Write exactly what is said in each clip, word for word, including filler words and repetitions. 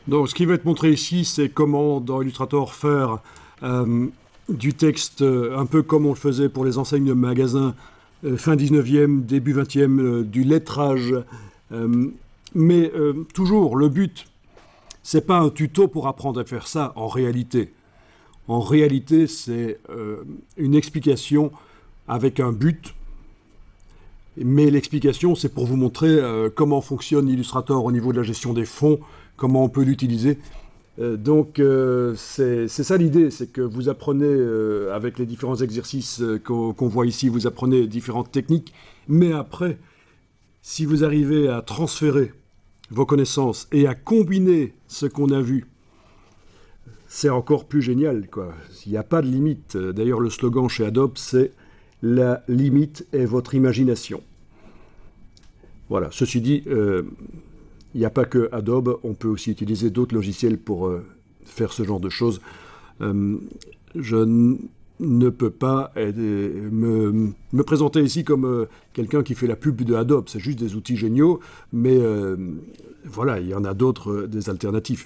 Donc, ce qui va être montré ici, c'est comment, dans Illustrator, faire euh, du texte euh, un peu comme on le faisait pour les enseignes de magasins euh, fin dix-neuvième, début vingtième, euh, du lettrage. Euh, mais euh, toujours, le but, c'est pas un tuto pour apprendre à faire ça, en réalité. En réalité, c'est euh, une explication avec un but. Mais l'explication, c'est pour vous montrer euh, comment fonctionne Illustrator au niveau de la gestion des fonds, comment on peut l'utiliser. Euh, donc, euh, c'est ça l'idée, c'est que vous apprenez, euh, avec les différents exercices euh, qu'on qu'on voit ici, vous apprenez différentes techniques, mais après, si vous arrivez à transférer vos connaissances et à combiner ce qu'on a vu, c'est encore plus génial, quoi. Il n'y a pas de limite. D'ailleurs, le slogan chez Adobe, c'est « La limite est votre imagination ». Voilà, ceci dit, euh, il n'y a pas que Adobe, on peut aussi utiliser d'autres logiciels pour euh, faire ce genre de choses. Euh, je ne peux pas aider, me, me présenter ici comme euh, quelqu'un qui fait la pub de Adobe. C'est juste des outils géniaux, mais euh, voilà, il y en a d'autres, euh, des alternatives.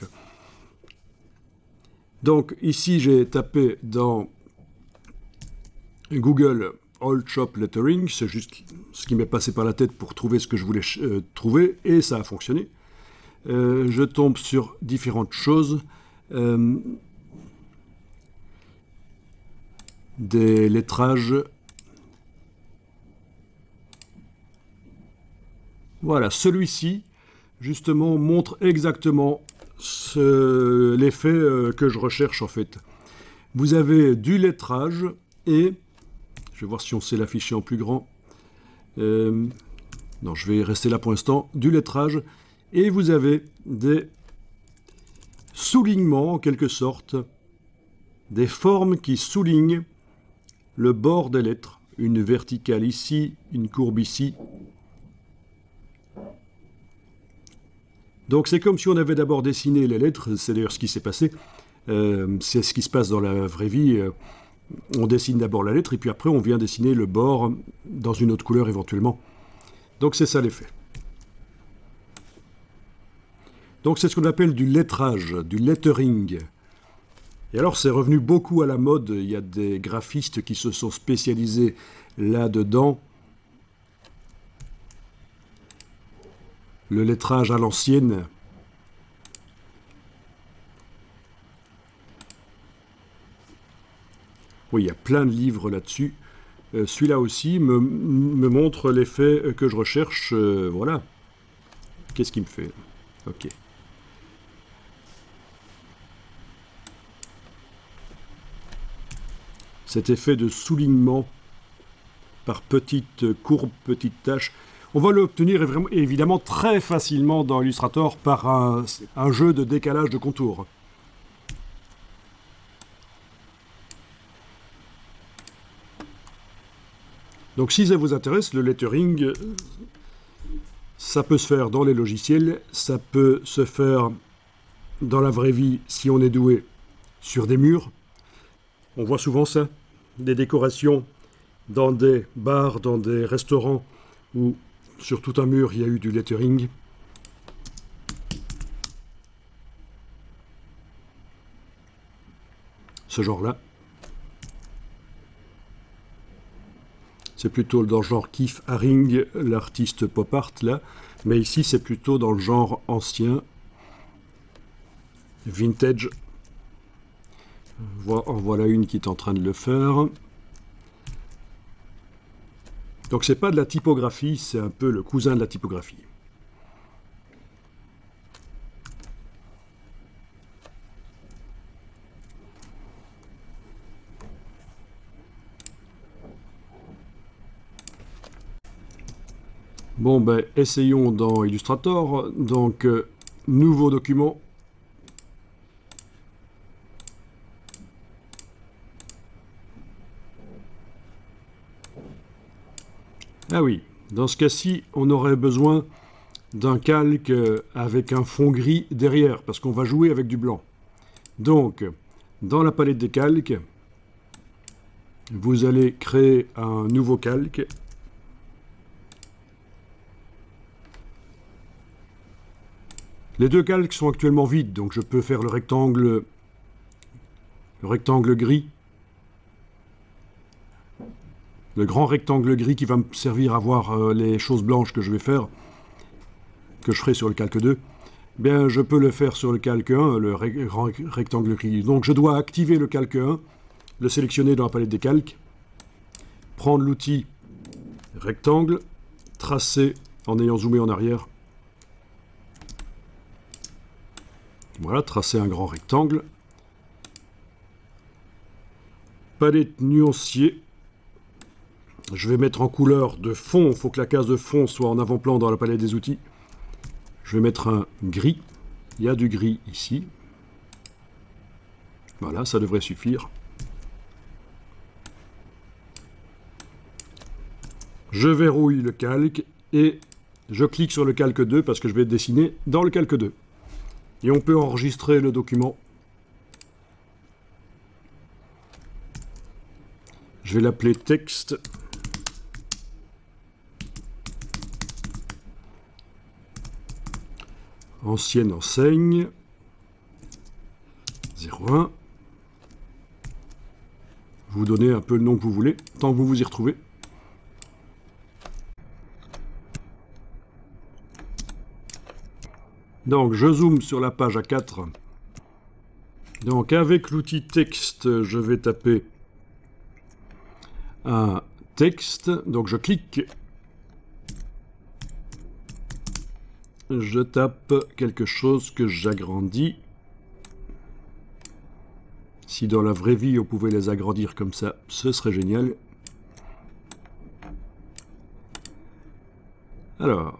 Donc ici, j'ai tapé dans Google Old Shop Lettering, c'est juste ce qui m'est passé par la tête pour trouver ce que je voulais euh, trouver, et ça a fonctionné. Euh, je tombe sur différentes choses. Euh, des lettrages. Voilà, celui-ci, justement, montre exactement l'effet euh, que je recherche, en fait. Vous avez du lettrage et... Je vais voir si on sait l'afficher en plus grand. Euh, non, je vais rester là pour l'instant. Du lettrage. Et vous avez des soulignements, en quelque sorte. Des formes qui soulignent le bord des lettres. Une verticale ici, une courbe ici. Donc c'est comme si on avait d'abord dessiné les lettres. C'est d'ailleurs ce qui s'est passé. Euh, c'est ce qui se passe dans la vraie vie. Euh, On dessine d'abord la lettre et puis après on vient dessiner le bord dans une autre couleur éventuellement. Donc c'est ça l'effet. Donc c'est ce qu'on appelle du lettrage, du lettering. Et alors c'est revenu beaucoup à la mode, il y a des graphistes qui se sont spécialisés là-dedans. Le lettrage à l'ancienne. Oui, il y a plein de livres là-dessus. Euh, Celui-là aussi me, me montre l'effet que je recherche. Euh, voilà. Qu'est-ce qu'il me fait? Ok. Cet effet de soulignement par petites courbes, petites taches, on va l'obtenir évidemment très facilement dans Illustrator par un, un jeu de décalage de contours. Donc si ça vous intéresse, le lettering, ça peut se faire dans les logiciels, ça peut se faire dans la vraie vie si on est doué sur des murs. On voit souvent ça, des décorations dans des bars, dans des restaurants où sur tout un mur il y a eu du lettering. Ce genre-là. C'est plutôt dans le genre Keith Haring, l'artiste pop art, là. Mais ici, c'est plutôt dans le genre ancien, vintage. En voilà une qui est en train de le faire. Donc, c'est pas de la typographie, c'est un peu le cousin de la typographie. Bon, ben, essayons dans Illustrator. Donc, euh, nouveau document. Ah oui, dans ce cas-ci, on aurait besoin d'un calque avec un fond gris derrière, parce qu'on va jouer avec du blanc. Donc, dans la palette des calques, vous allez créer un nouveau calque. Les deux calques sont actuellement vides, donc je peux faire le rectangle, le rectangle gris. Le grand rectangle gris qui va me servir à voir euh, les choses blanches que je vais faire, que je ferai sur le calque deux. Bien, je peux le faire sur le calque un, le ré grand rectangle gris. Donc je dois activer le calque un, le sélectionner dans la palette des calques, prendre l'outil rectangle, tracer en ayant zoomé en arrière. Voilà, tracer un grand rectangle. Palette nuancier. Je vais mettre en couleur de fond. Il faut que la case de fond soit en avant-plan dans la palette des outils. Je vais mettre un gris. Il y a du gris ici. Voilà, ça devrait suffire. Je verrouille le calque et je clique sur le calque deux parce que je vais dessiner dans le calque deux. Et on peut enregistrer le document. Je vais l'appeler texte. Ancienne enseigne. zéro un. Vous donnez un peu le nom que vous voulez, tant que vous vous y retrouvez. Donc, je zoome sur la page A quatre. Donc, avec l'outil texte, je vais taper un texte. Donc, je clique. Je tape quelque chose que j'agrandis. Si dans la vraie vie, on pouvait les agrandir comme ça, ce serait génial. Alors...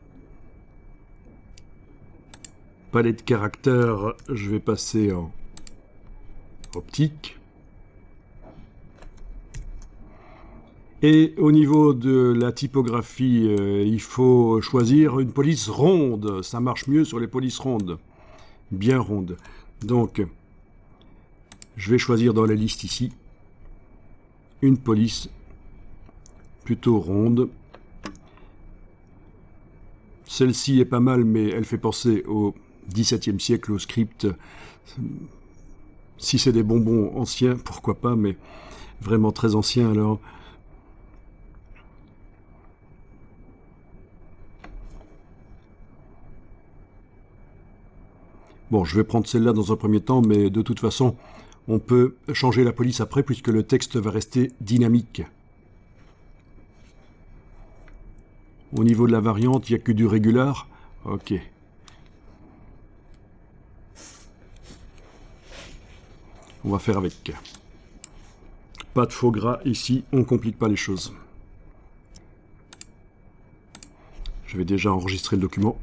palette caractère, je vais passer en optique. Et au niveau de la typographie, euh, il faut choisir une police ronde. Ça marche mieux sur les polices rondes. Bien rondes. Donc, je vais choisir dans la liste ici une police plutôt ronde. Celle-ci est pas mal, mais elle fait penser au dix-septième siècle, au script. Si c'est des bonbons anciens, pourquoi pas, mais vraiment très anciens alors. Bon, je vais prendre celle-là dans un premier temps, mais de toute façon, on peut changer la police après, puisque le texte va rester dynamique. Au niveau de la variante, il n'y a que du régular. Ok. On va faire avec. Pas de faux gras ici, on ne complique pas les choses. Je vais déjà enregistrer le document.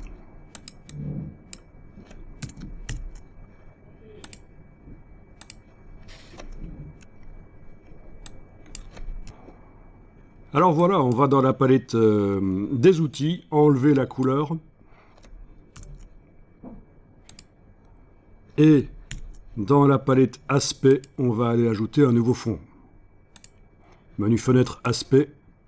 Alors voilà, on va dans la palette euh, des outils, enlever la couleur. Et dans la palette aspect, on va aller ajouter un nouveau fond. Menu fenêtre aspect.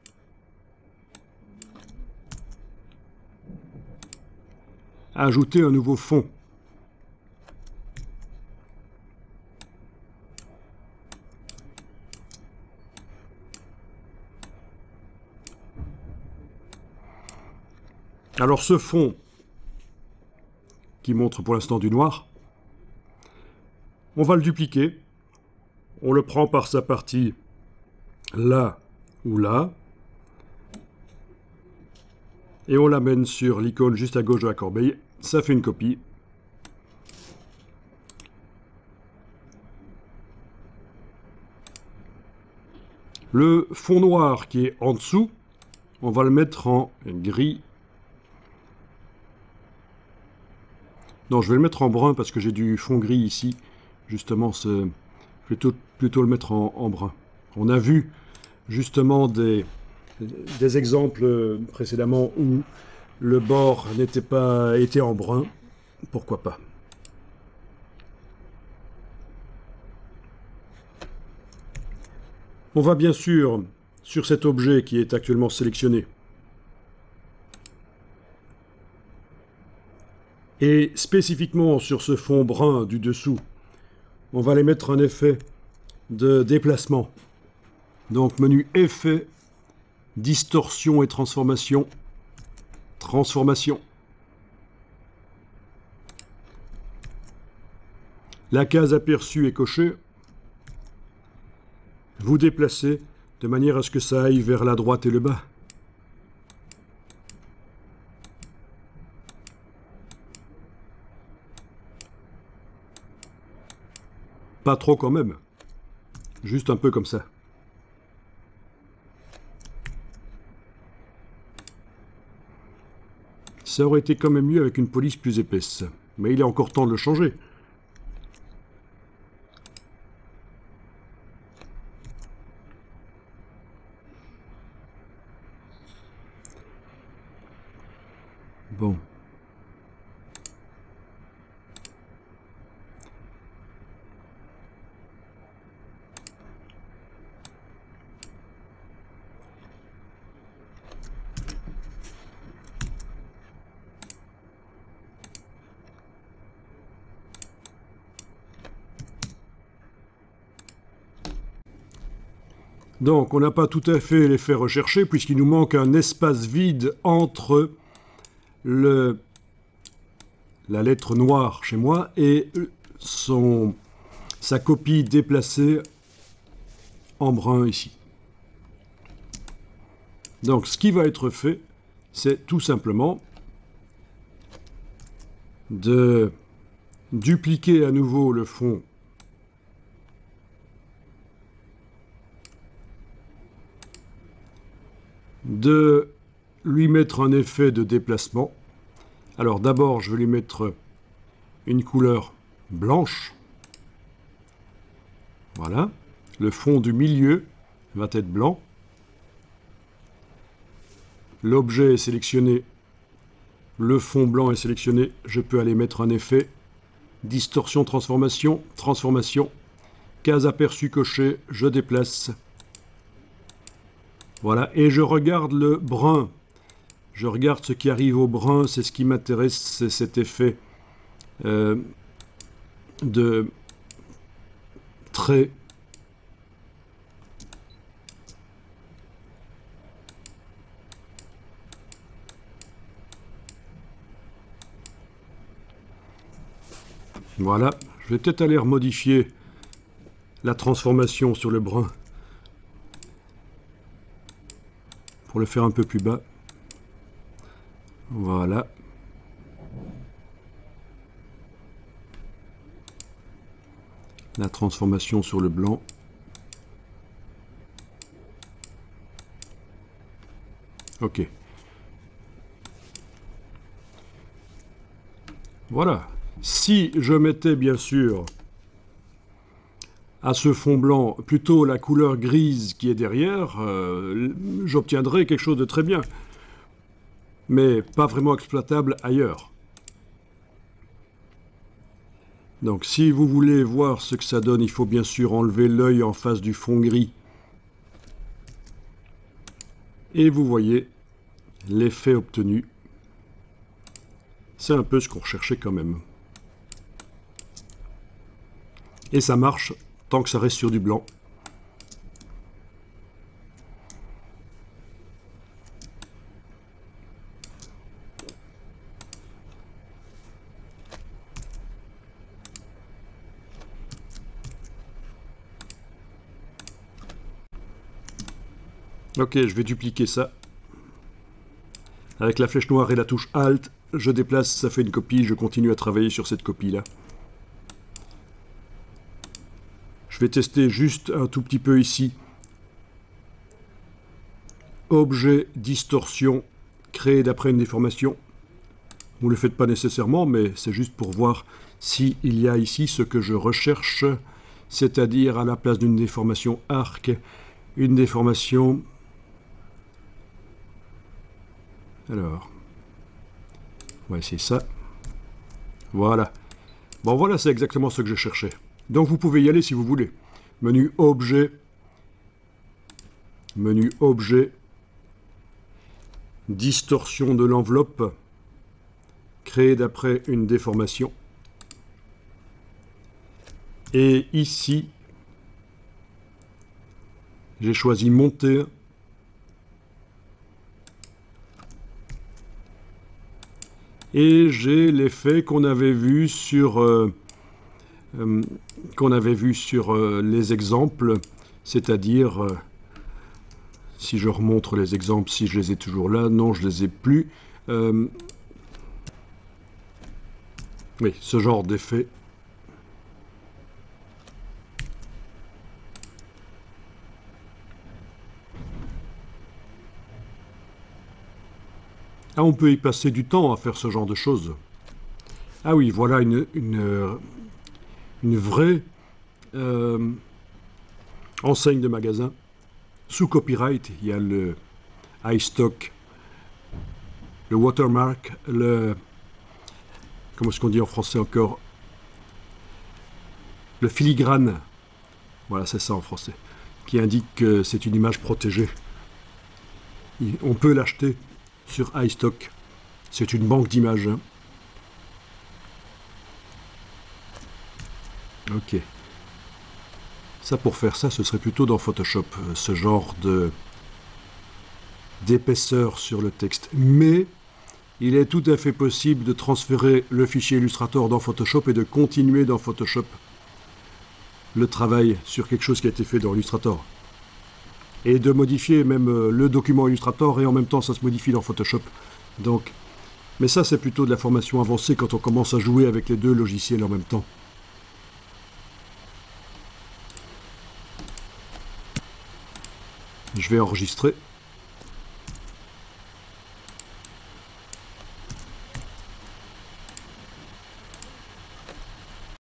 Ajouter un nouveau fond. Alors ce fond, qui montre pour l'instant du noir, on va le dupliquer. On le prend par sa partie là ou là. Et on l'amène sur l'icône juste à gauche de la corbeille. Ça fait une copie. Le fond noir qui est en dessous, on va le mettre en gris. Non, je vais le mettre en brun parce que j'ai du fond gris ici. Justement, je vais plutôt, plutôt le mettre en, en brun. On a vu justement des, des exemples précédemment où le bord n'était pas était en brun. Pourquoi pas? On va bien sûr, sur cet objet qui est actuellement sélectionné, Et spécifiquement sur ce fond brun du dessous, on va aller mettre un effet de déplacement. Donc menu Effet, Distorsion et Transformation. Transformation. La case aperçue est cochée. Vous déplacez de manière à ce que ça aille vers la droite et le bas. Pas trop quand même. Juste un peu comme ça. Ça aurait été quand même mieux avec une police plus épaisse. Mais il est encore temps de le changer. Bon. Donc, on n'a pas tout à fait l'effet recherché, puisqu'il nous manque un espace vide entre le, la lettre noire chez moi et son, sa copie déplacée en brun ici. Donc, ce qui va être fait, c'est tout simplement de dupliquer à nouveau le fond de lui mettre un effet de déplacement. Alors d'abord, je vais lui mettre une couleur blanche. Voilà. Le fond du milieu va être blanc. L'objet est sélectionné. Le fond blanc est sélectionné. Je peux aller mettre un effet. Distorsion, transformation, transformation. Case aperçue cochée, je déplace. Voilà, et je regarde le brun. Je regarde ce qui arrive au brun, c'est ce qui m'intéresse, c'est cet effet euh, de trait. Voilà, je vais peut-être aller remodifier la transformation sur le brun pour le faire un peu plus bas. Voilà. La transformation sur le blanc. Ok. Voilà. Si je mettais bien sûr à ce fond blanc plutôt la couleur grise qui est derrière, euh, j'obtiendrais quelque chose de très bien. Mais pas vraiment exploitable ailleurs. Donc si vous voulez voir ce que ça donne, il faut bien sûr enlever l'œil en face du fond gris. Et vous voyez l'effet obtenu. C'est un peu ce qu'on recherchait quand même. Et ça marche tant que ça reste sur du blanc. Ok, je vais dupliquer ça. Avec la flèche noire et la touche Alt, je déplace, ça fait une copie, je continue à travailler sur cette copie-là. Je vais tester juste un tout petit peu ici. Objet, distorsion, créé d'après une déformation. Vous ne le faites pas nécessairement, mais c'est juste pour voir s'il y a ici ce que je recherche, c'est-à-dire à la place d'une déformation arc, une déformation... Alors, on va essayer ça. Voilà. Bon, voilà, c'est exactement ce que je cherchais. Donc, vous pouvez y aller si vous voulez. Menu Objet. Menu Objet. Distorsion de l'enveloppe. créé d'après une déformation. Et ici, j'ai choisi monter. Et j'ai l'effet qu'on avait vu sur, euh, euh, qu'on avait vu sur euh, les exemples, c'est-à-dire, euh, si je remontre les exemples, si je les ai toujours là, non, je les ai plus. Euh, oui, ce genre d'effet. Ah, on peut y passer du temps à faire ce genre de choses. Ah oui, voilà une, une, une vraie euh, enseigne de magasin. Sous copyright, il y a le iStock, le watermark, le... Comment est-ce qu'on dit en français encore? Le filigrane. Voilà, c'est ça en français. Qui indique que c'est une image protégée. On peut l'acheter sur iStock. C'est une banque d'images. Hein. Ok. Ça, pour faire ça, ce serait plutôt dans Photoshop, ce genre de d'épaisseur sur le texte. Mais il est tout à fait possible de transférer le fichier Illustrator dans Photoshop et de continuer dans Photoshop le travail sur quelque chose qui a été fait dans Illustrator. Et de modifier même le document Illustrator et en même temps ça se modifie dans Photoshop. Donc, mais ça c'est plutôt de la formation avancée quand on commence à jouer avec les deux logiciels en même temps. Je vais enregistrer.